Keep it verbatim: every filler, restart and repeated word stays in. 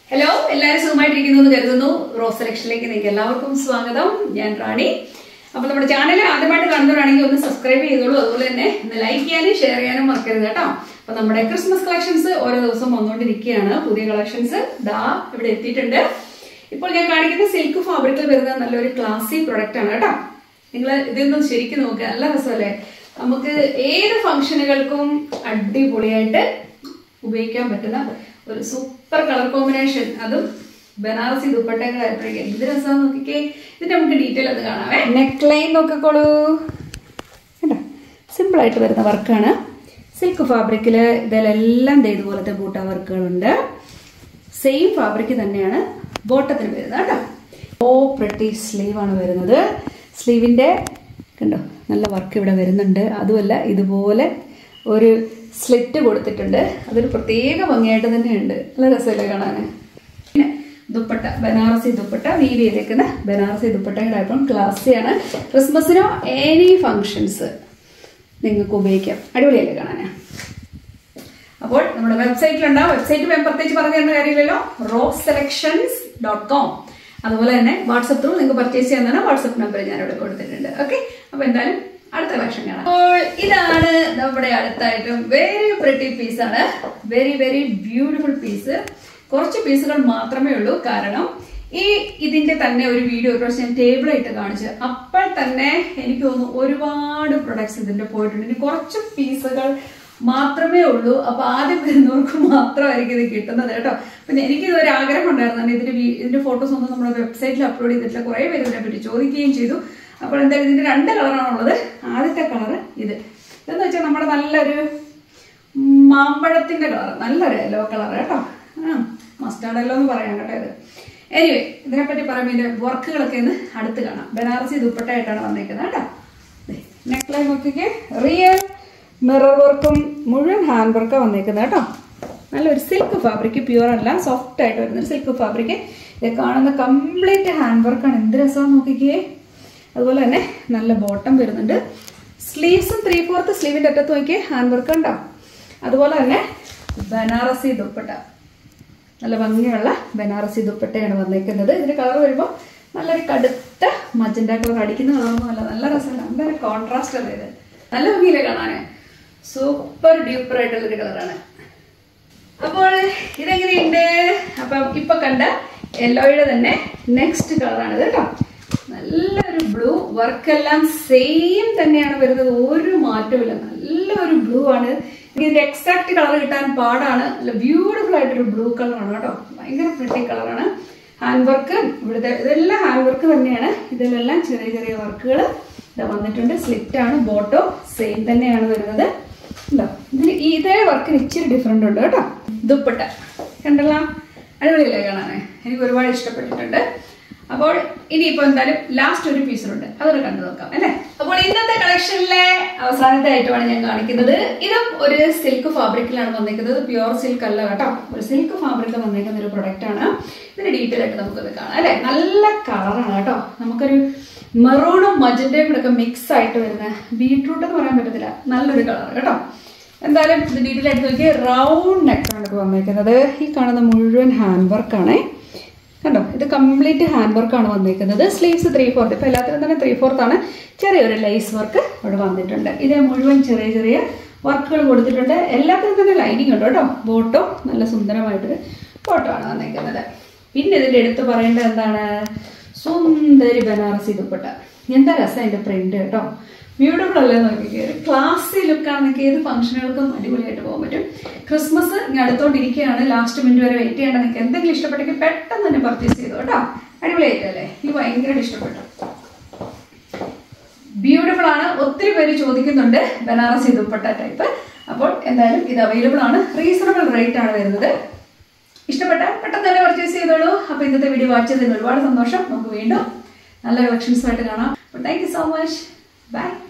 Hello, എല്ലാവരും സുഖമായിട്ടിരിക്കുന്നു എന്ന് കരുതുന്നു. റോസ് സെലക്ഷനിലേക്ക് നിങ്ങൾക്ക് എല്ലാവർക്കും സ്വാഗതം. ഞാൻ റാണി. അപ്പോൾ നമ്മുടെ ചാനൽ ആദ്യമായിട്ട് കാണുന്നവരാണെങ്കിൽ ഒന്ന് സബ്സ്ക്രൈബ് ചെയ്തോളൂ. അതുപോലെ തന്നെ ഒന്ന് ലൈക്ക് ചെയ്യാനും ഷെയർ ചെയ്യാനും മറക്കരുത് കേട്ടോ. അപ്പോൾ നമ്മുടെ ക്രിസ്മസ് കളക്ഷൻസ് ഓരോ ദിവസം വന്നുകൊണ്ടിരിക്കുകയാണ്. പുതിയ കളക്ഷൻസ് ദാ ഇവിടെ എത്തിയിട്ടുണ്ട്. ഇപ്പോൾ ഞാൻ കാണിക്കുന്ന സിൽക്ക് ഫാബ്രിക്കിൽ വരുന്ന നല്ലൊരു ക്ലാസി പ്രൊഡക്റ്റ് ആണ് കേട്ടോ. നിങ്ങൾ ഇതൊന്നും ശരിക്കും നോക്കുക, നല്ല രസമല്ലേ. നമുക്ക് ഏത് ഫംഗ്ഷനുകൾക്കും അടിപൊളിയായിട്ട് ഉപയോഗിക്കാൻ പറ്റുന്ന ഒരു സൂപ്പർ കളർ കോമ്പിനേഷൻ, അതും ബനാറസി ദുപ്പട്ടകളായപ്പോഴേക്കും എന്ത് രസമാണെന്ന് നോക്കിക്കേ. ഇതിന്റെ നമുക്ക് ഡീറ്റെയിൽ അത് കാണാവേ. നെക്ക് ലൈൻ നോക്കിക്കോളൂ കേട്ടോ, സിമ്പിൾ ആയിട്ട് വരുന്ന വർക്കാണ്. സിൽക്ക് ഫാബ്രിക്കില് ഇതിലെല്ലാം ഇതുപോലത്തെ ബൂട്ട വർക്കുകളുണ്ട്. സെയിം ഫാബ്രിക് തന്നെയാണ് ബോട്ടത്തിന് വരുന്നത് കേട്ടോ. ഓ പ്രിട്ടി സ്ലീവ് ആണ് വരുന്നത്. സ്ലീവിന്റെ കണ്ടോ നല്ല വർക്ക് ഇവിടെ വരുന്നുണ്ട്. അതുമല്ല ഇതുപോലെ ഒരു സ്ലിറ്റ് കൊടുത്തിട്ടുണ്ട്. അതൊരു പ്രത്യേക ഭംഗിയായിട്ട് തന്നെയുണ്ട്. നല്ല രസമല്ലേ കാണാൻ. പിന്നെ ദുപ്പട്ട, ബനാറസി ദുപ്പട്ട, വീവ് ചെയ്തേക്കുന്ന ബനാറസി ദുപ്പട്ടകളായപ്പം ക്ലാസ്സിയാണ്. ക്രിസ്മസിനോ എനി ഫങ്ഷൻസ് നിങ്ങൾക്ക് ഉപയോഗിക്കാം. അടിപൊളിയല്ലേ കാണാൻ. അപ്പോൾ നമ്മുടെ വെബ്സൈറ്റിലുണ്ടാവും. വെബ്സൈറ്റ് ഞാൻ പ്രത്യേകിച്ച് പറഞ്ഞു തരുന്ന കാര്യമില്ലല്ലോ. Rose selections dot com. അതുപോലെ തന്നെ വാട്സപ്പ് ത്രൂ നിങ്ങൾക്ക് പർച്ചേസ് ചെയ്യാവുന്നതാണ്. വാട്സപ്പ് നമ്പർ ഞാൻ ഇവിടെ കൊടുത്തിട്ടുണ്ട്. ഓക്കെ, അപ്പൊ എന്തായാലും അടുത്ത കളക്ഷൻ കാണാം. അപ്പോൾ ഇതാണ് നമ്മുടെ അടുത്തായിട്ടും വെരി പ്രിട്ടി പീസാണ്. Very very beautiful piece. കുറച്ച് പീസുകൾ മാത്രമേ ഉള്ളൂ. കാരണം ഈ ഇതിന്റെ തന്നെ ഒരു വീഡിയോ ഒരു പ്രാവശ്യം ഞാൻ ടേബിളായിട്ട് കാണിച്ചു. അപ്പോൾ തന്നെ എനിക്ക് തോന്നുന്നു ഒരുപാട് പ്രൊഡക്ട്സ് ഇതിന്റെ പോയിട്ടുണ്ട്. ഇനി കുറച്ച് പീസുകൾ മാത്രമേ ഉള്ളൂ. അപ്പൊ ആദ്യം വരുന്നവർക്ക് മാത്രമായിരിക്കും ഇത് കിട്ടുന്നത് കേട്ടോ. പിന്നെ എനിക്കിത് ഒരു ആഗ്രഹം ഉണ്ടായിരുന്നു. ഇതിന്റെ ഇതിന്റെ ഫോട്ടോസ് ഒന്നും നമ്മുടെ വെബ്സൈറ്റിൽ അപ്ലോഡ് ചെയ്തിട്ടില്ല. കുറെ പേര് ഇതിനെ പറ്റി ചോദിക്കുകയും ചെയ്തു. അപ്പോൾ എന്തായാലും ഇതിന്റെ രണ്ട് കളറാണുള്ളത്. ആദ്യത്തെ കളറ് ഇത് ഇതെന്ന് വെച്ചാൽ നമ്മുടെ നല്ലൊരു മാമ്പഴത്തിന്റെ കളർ, നല്ലൊരു യെല്ലോ കളർ കേട്ടോ. ആ മസ്റ്റാർഡ് യെല്ലോ എന്ന് പറയാം കേട്ടോ. ഇത് എനിവേ ഇതിനെപ്പറ്റി പറയുമ്പോൾ ഇതിന്റെ വർക്കുകളൊക്കെ ഒന്ന് അടുത്ത് കാണാം. ബനാറസി ദുപ്പട്ടയായിട്ടാണ് വന്നേക്കുന്നത് കേട്ടോ. നെക്ക് ലൈൻ നോക്കിക്കേ, റിയൽ മിറർ വർക്കും മുഴുവൻ ഹാൻഡ് വർക്കാണ് വന്നേക്കുന്നത് കേട്ടോ. നല്ലൊരു സിൽക്ക് ഫാബ്രിക്, പ്യുവർ അല്ല, സോഫ്റ്റ് ആയിട്ട് വരുന്നൊരു സിൽക്ക് ഫാബ്രിക്. ഇത് കാണുന്ന കംപ്ലീറ്റ് ഹാൻഡ് വർക്കാണ്. എന്ത് രസമാണെന്ന് നോക്കിക്കേ. അതുപോലെ തന്നെ നല്ല ബോട്ടം വരുന്നുണ്ട്. സ്ലീവ്സും ത്രീ ഫോർത്ത് സ്ലീവിന്റെ അറ്റത്ത് നോക്കിയേ ഹാൻഡ് വർക്ക് ഉണ്ടാവും. അതുപോലെ തന്നെ ബനാറസി ദുപ്പട്ട, നല്ല ഭംഗിയുള്ള ബനാറസി ദുപ്പട്ടയാണ് വന്നേക്കുന്നത്. ഇതിന്റെ കളർ വരുമ്പോൾ നല്ലൊരു കടുത്ത മജന്റ കളർ, അടിക്കുന്ന കളറൊന്നും അല്ല, നല്ല രസമാണ്. നല്ലൊരു കോൺട്രാസ്റ്റ് അല്ലേ ഇത്. നല്ല ഭംഗിയില്ലേ കാണാന്. സൂപ്പർ ഡ്യൂപ്പർ ആയിട്ടുള്ളൊരു കളറാണ്. അപ്പോൾ ഇതെങ്ങനെയുണ്ട്? അപ്പം ഇപ്പൊ കണ്ട യെല്ലോയുടെ തന്നെ നെക്സ്റ്റ് കളറാണ് ഇത് കേട്ടോ. നല്ലൊരു ബ്ലൂ, വർക്കെല്ലാം സെയിം തന്നെയാണ് വരുന്നത്, ഒരു മാറ്റമില്ല. നല്ലൊരു ബ്ലൂ ആണ്. ഇതിന്റെ എക്സാക്ട് കളർ കിട്ടാൻ പാടാണ്. നല്ല ബ്യൂട്ടിഫുൾ ആയിട്ടൊരു ബ്ലൂ കളറാണ് കേട്ടോ. ഭയങ്കര പ്രിട്ടി കളറാണ്. ഹാൻഡ് വർക്ക് ഇവിടുത്തെ ഇതെല്ലാം ഹാൻഡ് വർക്ക് തന്നെയാണ്. ഇതിലെല്ലാം ചെറിയ ചെറിയ വർക്കുകൾ ഇതാ വന്നിട്ടുണ്ട്. സ്ലിറ്റ് ആണ്, ബോട്ടോ സെയിം തന്നെയാണ് വരുന്നത്. ഉണ്ടോ, ഇതിന് ഇതേ വർക്കിന് ഇച്ചിരി ഡിഫറെന്റ് ഉണ്ട് കേട്ടോ. ദുപ്പട്ട കണ്ടല്ല, അടിപൊളിയല്ലേ കാണാനേ. എനിക്ക് ഒരുപാട് ഇഷ്ടപ്പെട്ടിട്ടുണ്ട്. അപ്പോൾ ഇനിയിപ്പോ എന്തായാലും ലാസ്റ്റ് ഒരു പീസുണ്ട്, അതൊക്കെ കണ്ടു നോക്കാം അല്ലെ. അപ്പോൾ ഇന്നത്തെ കളക്ഷനിലെ അവസാനത്തെ ഐറ്റമാണ് ഞാൻ കാണിക്കുന്നത്. ഇതും ഒരു സിൽക്ക് ഫാബ്രിക്കിലാണ് വന്നേക്കുന്നത്. പ്യുവർ സിൽക്ക് അല്ല കേട്ടോ, ഒരു സിൽക്ക് ഫാബ്രിക്കിൽ വന്നേക്കുന്ന ഒരു പ്രൊഡക്റ്റ് ആണ്. ഇതിന്റെ ഡീറ്റെയിൽ ആയിട്ട് നമുക്കത് കാണാം അല്ലെ. നല്ല കളറാണ് കേട്ടോ. നമുക്കൊരു മെറൂണും മജന്റയും കൂടെ ഒക്കെ മിക്സ് ആയിട്ട് വരുന്ന, ബീട്രൂട്ട് എന്ന് പറയാൻ പറ്റത്തില്ല, നല്ലൊരു കളർ കേട്ടോ. എന്തായാലും ഇത് ഡീറ്റെയിൽ ആയിട്ട് നോക്കി. റൗണ്ട് നെക്കാണ് ഇത് വന്നേക്കുന്നത്. ഈ കാണുന്ന മുഴുവൻ ഹാൻഡ് വർക്കാണ് കണ്ടോ. ഇത് കംപ്ലീറ്റ് ഹാൻഡ് വർക്കാണ് വന്നേക്കുന്നത്. സ്ലീവ്സ് ത്രീ ഫോർത്ത്, ഇപ്പൊ എല്ലാത്തിനും തന്നെ ത്രീ ഫോർത്ത് ആണ്. ചെറിയൊരു ലൈസ് വർക്ക് ഇവിടെ വന്നിട്ടുണ്ട്. ഇത് മുഴുവൻ ചെറിയ ചെറിയ വർക്കുകൾ കൊടുത്തിട്ടുണ്ട്. എല്ലാത്തിനും തന്നെ ലൈനിങ് ഉണ്ട് കേട്ടോ. ബോട്ടോ നല്ല സുന്ദരമായിട്ടൊരു ബോട്ടോ ആണ് വന്നേക്കുന്നത്. പിന്നെ ഇതിന്റെ എടുത്ത് പറയേണ്ടത് എന്താണ്, സുന്ദരി ബനാറസി ദുപ്പട്ട. എന്താ രസം അതിന്റെ പ്രിന്റ് കേട്ടോ. ബ്യൂട്ടിഫുൾ അല്ലേ നോക്കിക്കേ. ഒരു ക്ലാസി ലുക്കാണെന്നൊക്കെ ഏത് ഫംഗ്ഷനുകൾക്കും അടിപൊളിയായിട്ട് പോകാൻ പറ്റും. ക്രിസ്മസ് ഇങ്ങനെ അടുത്തോണ്ടിരിക്കുകയാണ്. ലാസ്റ്റ് മിനിറ്റ് വരെ വെയിറ്റ് ചെയ്യേണ്ട. നിങ്ങൾക്ക് എന്തെങ്കിലും ഇഷ്ടപ്പെട്ടെങ്കിൽ പെട്ടെന്ന് തന്നെ പർച്ചേസ് ചെയ്തു കേട്ടോ. അടിപൊളിയായിട്ടല്ലേ. എനിക്ക് ഭയങ്കരമായിട്ട് ഇഷ്ടപ്പെട്ടു. ബ്യൂട്ടിഫുൾ ആണ്. ഒത്തിരി പേര് ചോദിക്കുന്നുണ്ട് ബനാറസി ദുപ്പട്ട ടൈപ്പ്. അപ്പോൾ എന്തായാലും ഇത് അവൈലബിൾ ആണ്. റീസണബിൾ റേറ്റ് ആണ് വരുന്നത്. ഇഷ്ടപ്പെട്ടാൽ പെട്ടെന്ന് തന്നെ പർച്ചേസ് ചെയ്തോളൂ. അപ്പൊ ഇന്നത്തെ വീഡിയോ വാച്ച് ചെയ്തതിന് ഒരുപാട് സന്തോഷം. നമുക്ക് വീണ്ടും നല്ല കളക്ഷൻസുമായിട്ട് കാണാം. Thank you so much. By.